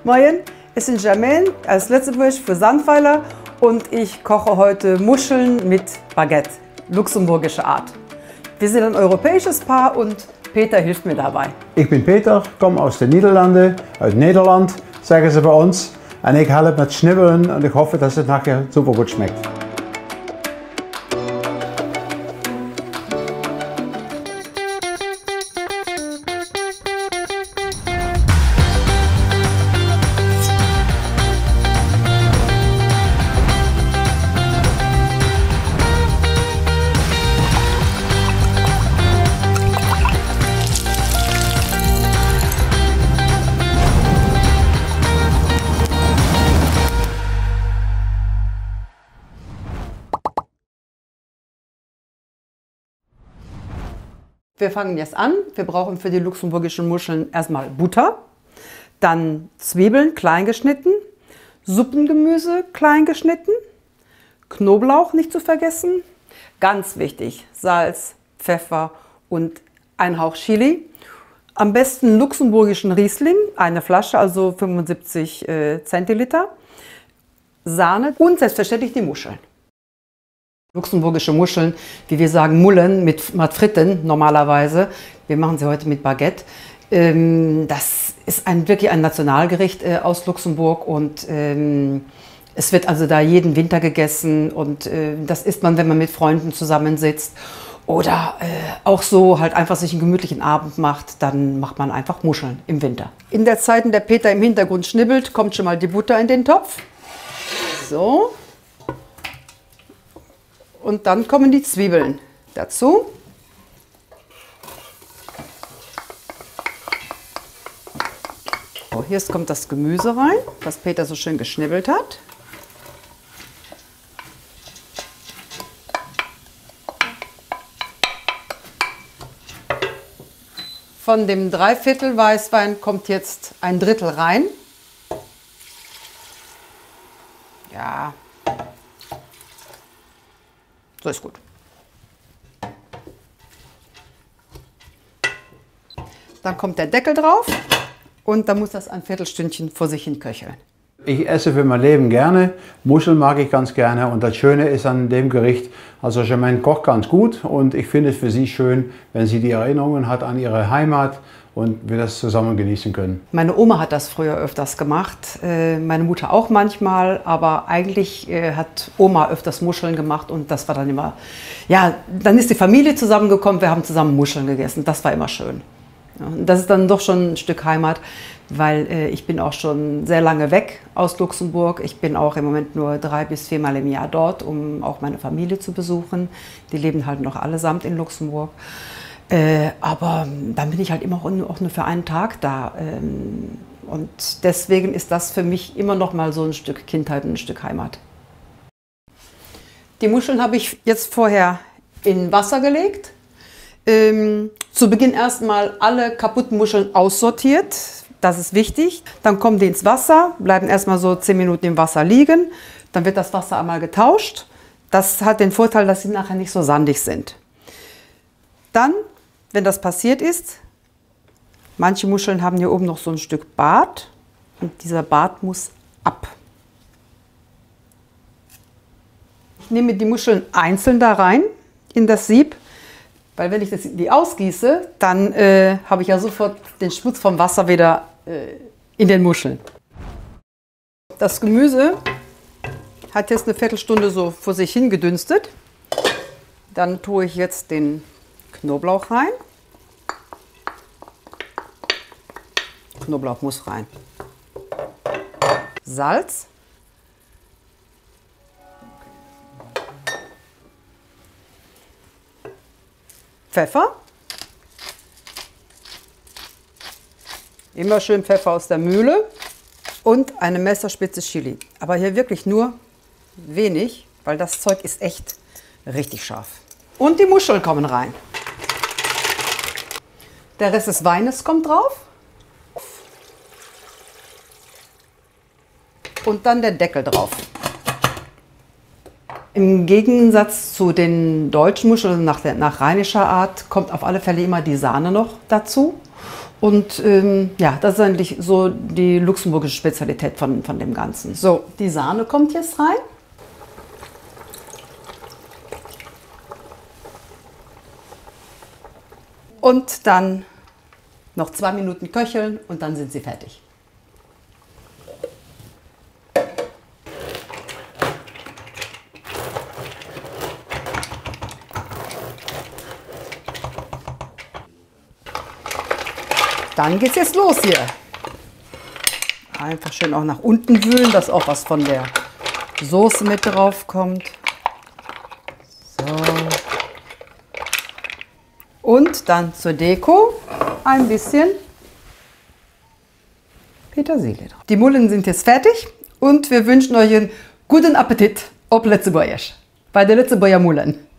Moin, ich bin Germaine aus Lützeburg für Sandweiler und ich koche heute Muscheln mit Baguette, luxemburgische Art. Wir sind ein europäisches Paar und Peter hilft mir dabei. Ich bin Peter, komme aus den Niederlanden, uit Nederland, sagen sie bei uns. Und ich helfe mit Schnibbeln und ich hoffe, dass es nachher super gut schmeckt. Wir fangen jetzt an. Wir brauchen für die luxemburgischen Muscheln erstmal Butter, dann Zwiebeln klein geschnitten, Suppengemüse klein geschnitten, Knoblauch nicht zu vergessen, ganz wichtig, Salz, Pfeffer und ein Hauch Chili. Am besten luxemburgischen Riesling, eine Flasche, also 75 Zentiliter, Sahne und selbstverständlich die Muscheln. Luxemburgische Muscheln, wie wir sagen, Mullen mit Fritten normalerweise. Wir machen sie heute mit Baguette. Das ist wirklich ein Nationalgericht aus Luxemburg und es wird also da jeden Winter gegessen und das isst man, wenn man mit Freunden zusammensitzt oder auch so halt einfach sich einen gemütlichen Abend macht, dann macht man einfach Muscheln im Winter. In der Zeit, in der Peter im Hintergrund schnibbelt, kommt schon mal die Butter in den Topf. So. Und dann kommen die Zwiebeln dazu. So, hier kommt das Gemüse rein, was Peter so schön geschnibbelt hat. Von dem 3/4 Weißwein kommt jetzt 1/3 rein. Ja. So ist gut. Dann kommt der Deckel drauf und dann muss das ein Viertelstündchen vor sich hin köcheln. Ich esse für mein Leben gerne, Muscheln mag ich ganz gerne und das Schöne ist an dem Gericht, also Germaine kocht ganz gut und ich finde es für sie schön, wenn sie die Erinnerungen hat an ihre Heimat und wir das zusammen genießen können. Meine Oma hat das früher öfters gemacht, meine Mutter auch manchmal, aber eigentlich hat Oma öfters Muscheln gemacht und das war dann immer, ja, dann ist die Familie zusammengekommen, wir haben zusammen Muscheln gegessen, das war immer schön. Ja, das ist dann doch schon ein Stück Heimat, weil ich bin auch schon sehr lange weg aus Luxemburg. Ich bin auch im Moment nur 3 bis 4 Mal im Jahr dort, um auch meine Familie zu besuchen. Die leben halt noch allesamt in Luxemburg. Aber dann bin ich halt immer auch nur für einen Tag da. Und deswegen ist das für mich immer noch mal so ein Stück Kindheit und ein Stück Heimat. Die Muscheln habe ich jetzt vorher in Wasser gelegt. Zu Beginn erstmal alle kaputten Muscheln aussortiert. Das ist wichtig. Dann kommen die ins Wasser, bleiben erstmal so 10 Minuten im Wasser liegen. Dann wird das Wasser einmal getauscht. Das hat den Vorteil, dass sie nachher nicht so sandig sind. Dann, wenn das passiert ist, manche Muscheln haben hier oben noch so ein Stück Bart und dieser Bart muss ab. Ich nehme die Muscheln einzeln da rein in das Sieb, weil wenn ich die ausgieße, dann habe ich ja sofort den Schmutz vom Wasser wieder in den Muscheln. Das Gemüse hat jetzt eine Viertelstunde so vor sich hin gedünstet. Dann tue ich jetzt den Knoblauch rein. Knoblauch muss rein. Salz. Pfeffer. Immer schön Pfeffer aus der Mühle. Und eine Messerspitze Chili. Aber hier wirklich nur wenig, weil das Zeug ist echt richtig scharf. Und die Muscheln kommen rein. Der Rest des Weines kommt drauf. Und dann der Deckel drauf. Im Gegensatz zu den deutschen Muscheln nach rheinischer Art kommt auf alle Fälle immer die Sahne noch dazu. Und ja, das ist eigentlich so die luxemburgische Spezialität von dem Ganzen. So, die Sahne kommt jetzt rein. Und dann noch 2 Minuten köcheln und dann sind sie fertig. Dann geht's jetzt los hier. Einfach schön auch nach unten wühlen, dass auch was von der Soße mit drauf kommt. So. Und dann zur Deko ein bisschen Petersilie drauf. Die Mullen sind jetzt fertig und wir wünschen euch einen guten Appetit ob Letzebuersch bei der Letzebuer Mullen.